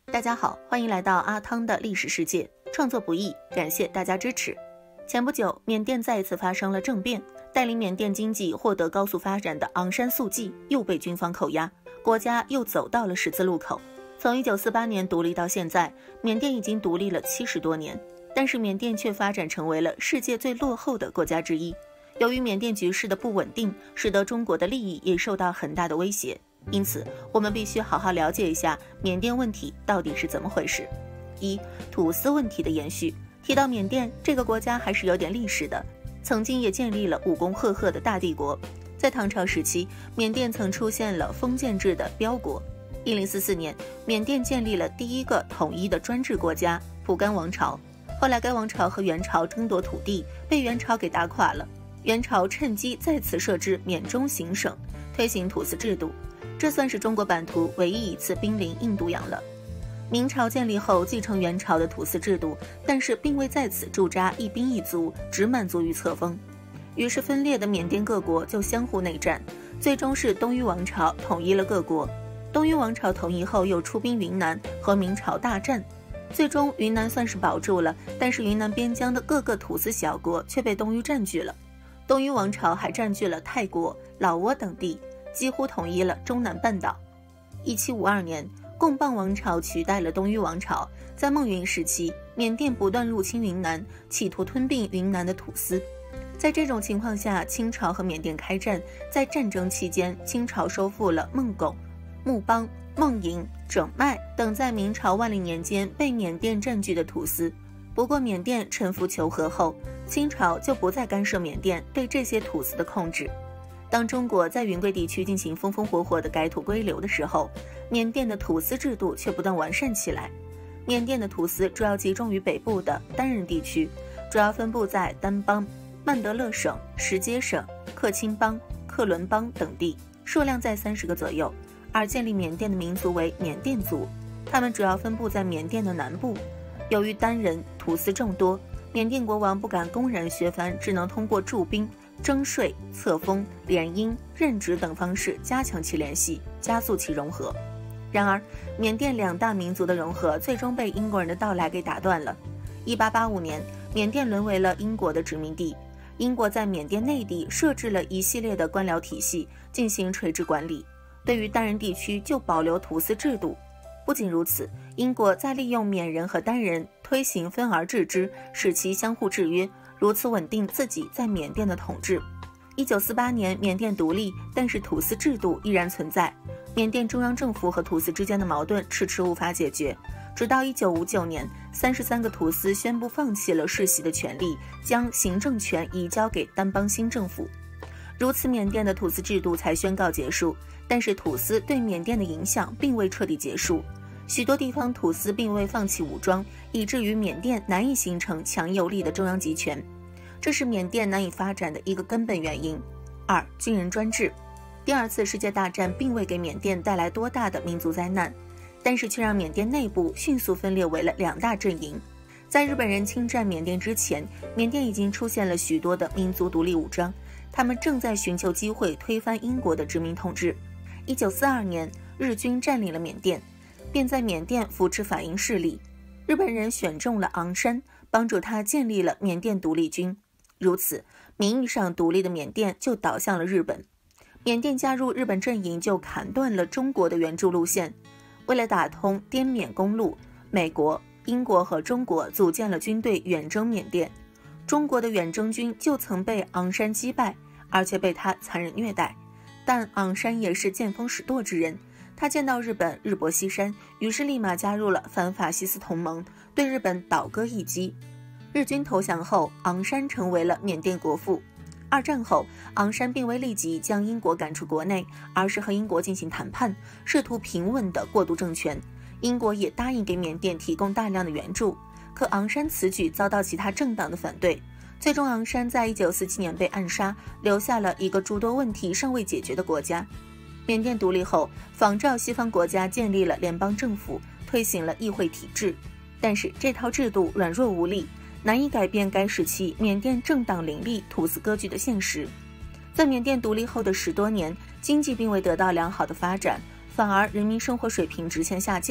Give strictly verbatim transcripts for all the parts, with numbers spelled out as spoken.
大家好，欢迎来到阿汤的历史世界。创作不易，感谢大家支持。前不久，缅甸再一次发生了政变，带领缅甸经济获得高速发展的昂山素季又被军方扣押，国家又走到了十字路口。从一九四八年独立到现在，缅甸已经独立了七十多年，但是缅甸却发展成为了世界最落后的国家之一。由于缅甸局势的不稳定，使得中国的利益也受到很大的威胁。因此，我们必须好好了解一下缅甸问题到底是怎么回事。一、土司问题的延续。提到缅甸这个国家还是有点历史的，曾经也建立了武功赫赫的大帝国。在唐朝时期，缅甸曾出现了封建制的标国。一零四四年，缅甸建立了第一个统一的专制国家蒲甘王朝。后来该王朝和元朝争夺土地，被元朝给打垮了。元朝趁机再次设置缅中行省，推行土司制度。这算是中国版图唯一一次兵临印度洋了。明朝建立后继承元朝的土司制度，但是并未在此驻扎一兵一卒，只满足于册封。于是分裂的缅甸各国就相互内战，最终是东於王朝统一了各国。东於王朝统一后又出兵云南和明朝大战，最终云南算是保住了，但是云南边疆的各个土司小国却被东於占据了。东於王朝还占据了泰国、老挝等地，几乎统一了中南半岛。一七五二年，贡榜王朝取代了东於王朝。在孟云时期，缅甸不断入侵云南，企图吞并云南的土司。在这种情况下，清朝和缅甸开战。在战争期间，清朝收复了孟拱、木邦、孟营、整麦等在明朝万历年间被缅甸占据的土司。不过缅甸臣服求和后，清朝就不再干涉缅甸对这些土司的控制。当中国在云贵地区进行风风火火的改土归流的时候，缅甸的土司制度却不断完善起来。缅甸的土司主要集中于北部的丹人地区，主要分布在丹邦、曼德勒省、什阶省、克钦邦、克伦邦等地，数量在三十个左右。而建立缅甸的民族为缅甸族，他们主要分布在缅甸的南部。由于丹人土司众多，缅甸国王不敢公然削藩，只能通过驻兵、征税、册封、联姻、任职等方式加强其联系，加速其融合。然而，缅甸两大民族的融合最终被英国人的到来给打断了。一八八五年，缅甸沦为了英国的殖民地。英国在缅甸内地设置了一系列的官僚体系，进行垂直管理。对于丹人地区就保留土司制度。不仅如此，英国在利用缅人和丹人推行分而治之，使其相互制约，如此稳定自己在缅甸的统治。一九四八年缅甸独立，但是土司制度依然存在。缅甸中央政府和土司之间的矛盾迟迟无法解决，直到一九五九年，三十三个土司宣布放弃了世袭的权利，将行政权移交给丹邦新政府。如此，缅甸的土司制度才宣告结束。但是土司对缅甸的影响并未彻底结束，许多地方土司并未放弃武装，以至于缅甸难以形成强有力的中央集权，这是缅甸难以发展的一个根本原因。二、军人专制。第二次世界大战并未给缅甸带来多大的民族灾难，但是却让缅甸内部迅速分裂为了两大阵营。在日本人侵占缅甸之前，缅甸已经出现了许多的民族独立武装，他们正在寻求机会推翻英国的殖民统治。一九四二年，日军占领了缅甸，便在缅甸扶持反英势力。日本人选中了昂山，帮助他建立了缅甸独立军。如此，名义上独立的缅甸就倒向了日本。缅甸加入日本阵营，就砍断了中国的援助路线。为了打通滇缅公路，美国、英国和中国组建了军队远征缅甸。中国的远征军就曾被昂山击败，而且被他残忍虐待。但昂山也是见风使舵之人，他见到日本日薄西山，于是立马加入了反法西斯同盟，对日本倒戈一击。日军投降后，昂山成为了缅甸国父。二战后，昂山并未立即将英国赶出国内，而是和英国进行谈判，试图平稳的过渡政权。英国也答应给缅甸提供大量的援助，可昂山此举遭到其他政党的反对。最终，昂山在一九四七年被暗杀，留下了一个诸多问题尚未解决的国家。缅甸独立后，仿照西方国家建立了联邦政府，推行了议会体制，但是这套制度软弱无力，难以改变该时期缅甸政党林立、土司割据的现实。在缅甸独立后的十多年，经济并未得到良好的发展，反而人民生活水平直线下降，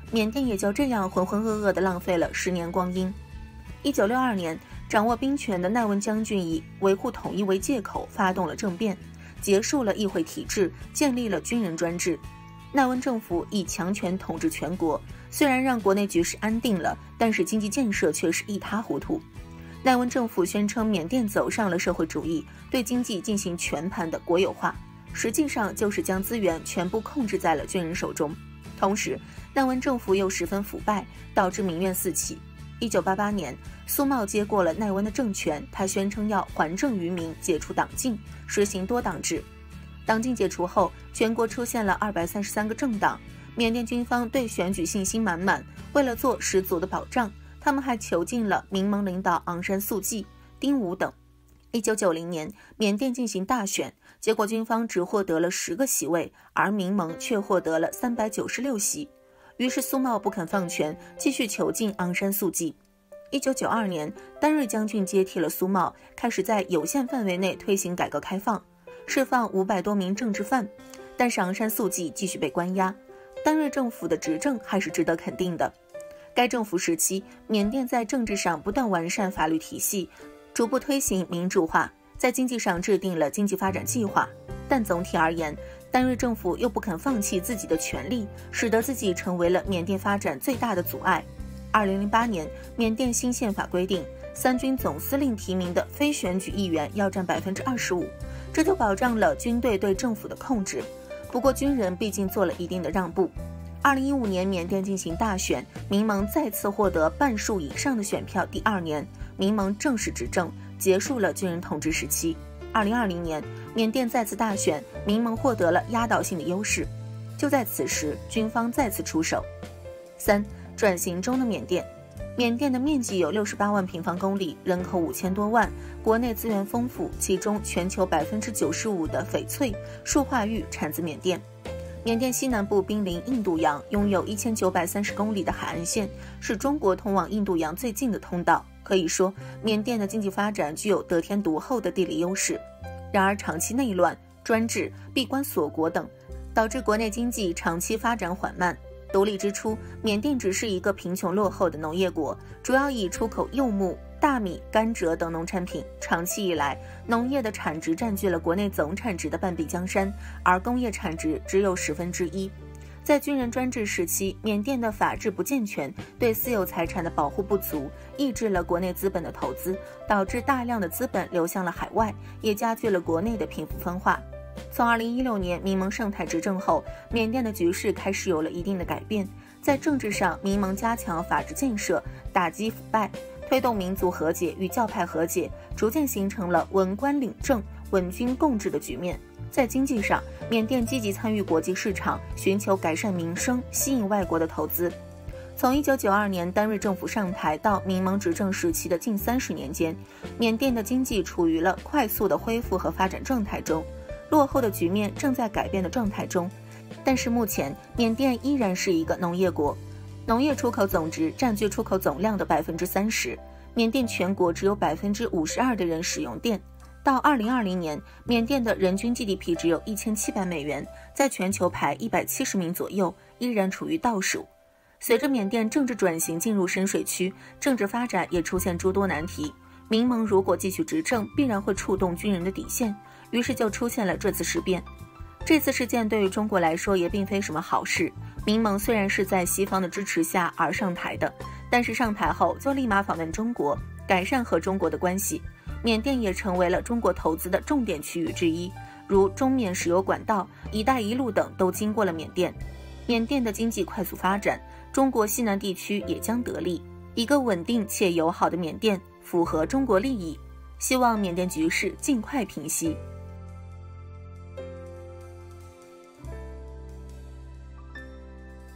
缅甸也就这样浑浑噩噩地浪费了十年光阴。一九六二年，掌握兵权的奈温将军以维护统一为借口发动了政变，结束了议会体制，建立了军人专制。奈温政府以强权统治全国，虽然让国内局势安定了，但是经济建设却是一塌糊涂。奈温政府宣称缅甸走上了社会主义，对经济进行全盘的国有化，实际上就是将资源全部控制在了军人手中。同时，奈温政府又十分腐败，导致民怨四起。一九八八年，苏茂接过了奈温的政权，他宣称要还政于民，解除党禁，实行多党制。党禁解除后，全国出现了二百三十三个政党。缅甸军方对选举信心满满，为了做十足的保障，他们还囚禁了民盟领导昂山素季、丁武等。一九九零年，缅甸进行大选，结果军方只获得了十个席位，而民盟却获得了三百九十六席。于是苏茂不肯放权，继续囚禁昂山素季。一九九二年，丹瑞将军接替了苏茂，开始在有限范围内推行改革开放，释放五百多名政治犯，但是昂山素季继续被关押。丹瑞政府的执政还是值得肯定的。该政府时期，缅甸在政治上不断完善法律体系，逐步推行民主化，在经济上制定了经济发展计划。但总体而言，丹瑞政府又不肯放弃自己的权利，使得自己成为了缅甸发展最大的阻碍。二零零八年，缅甸新宪法规定，三军总司令提名的非选举议员要占百分之二十五，这就保障了军队对政府的控制。不过军人毕竟做了一定的让步。二零一五年，缅甸进行大选，民盟再次获得半数以上的选票。第二年，民盟正式执政，结束了军人统治时期。二零二零年，缅甸再次大选，民盟获得了压倒性的优势。就在此时，军方再次出手。三、转型中的缅甸。缅甸的面积有六十八万平方公里，人口五千多万，国内资源丰富，其中全球百分之九十五的翡翠、树化玉产自缅甸。缅甸西南部濒临印度洋，拥有一千九百三十公里的海岸线，是中国通往印度洋最近的通道。可以说，缅甸的经济发展具有得天独厚的地理优势。然而，长期内乱、专制、闭关锁国等，导致国内经济长期发展缓慢。独立之初，缅甸只是一个贫穷落后的农业国，主要以出口柚木、大米、甘蔗等农产品。长期以来，农业的产值占据了国内总产值的半壁江山，而工业产值只有十分之一。在军人专制时期，缅甸的法制不健全，对私有财产的保护不足，抑制了国内资本的投资，导致大量的资本流向了海外，也加剧了国内的贫富分化。从二零一六年民盟上台执政后，缅甸的局势开始有了一定的改变。在政治上，民盟加强法治建设，打击腐败，推动民族和解与教派和解，逐渐形成了文官领政、稳军共治的局面。在经济上，缅甸积极参与国际市场，寻求改善民生，吸引外国的投资。从一九九二年丹瑞政府上台到民盟执政时期的近三十年间，缅甸的经济处于了快速的恢复和发展状态中。落后的局面正在改变的状态中，但是目前缅甸依然是一个农业国，农业出口总值占据出口总量的百分之三十。缅甸全国只有百分之五十二的人使用电。到二零二零年，缅甸的人均 G D P 只有一千七百美元，在全球排一百七十名左右，依然处于倒数。随着缅甸政治转型进入深水区，政治发展也出现诸多难题。民盟如果继续执政，必然会触动军人的底线。于是就出现了这次事变。这次事件对于中国来说也并非什么好事。民盟虽然是在西方的支持下而上台的，但是上台后就立马访问中国，改善和中国的关系。缅甸也成为了中国投资的重点区域之一，如中缅石油管道、一带一路等都经过了缅甸。缅甸的经济快速发展，中国西南地区也将得利。一个稳定且友好的缅甸符合中国利益。希望缅甸局势尽快平息。